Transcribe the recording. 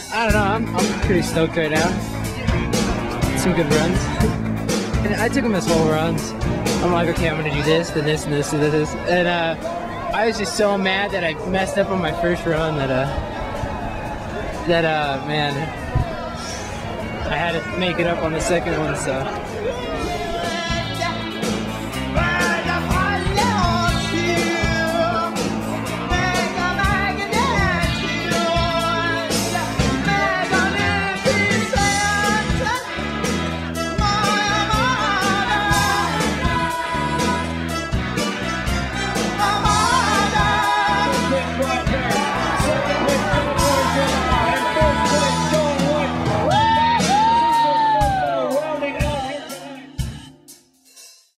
I don't know, I'm pretty stoked right now. Some good runs. And I took them as whole runs. I'm like, okay, I'm gonna do this, then this, and this, and this. And I was just so mad that I messed up on my first run that man, I had to make it up on the second one, so.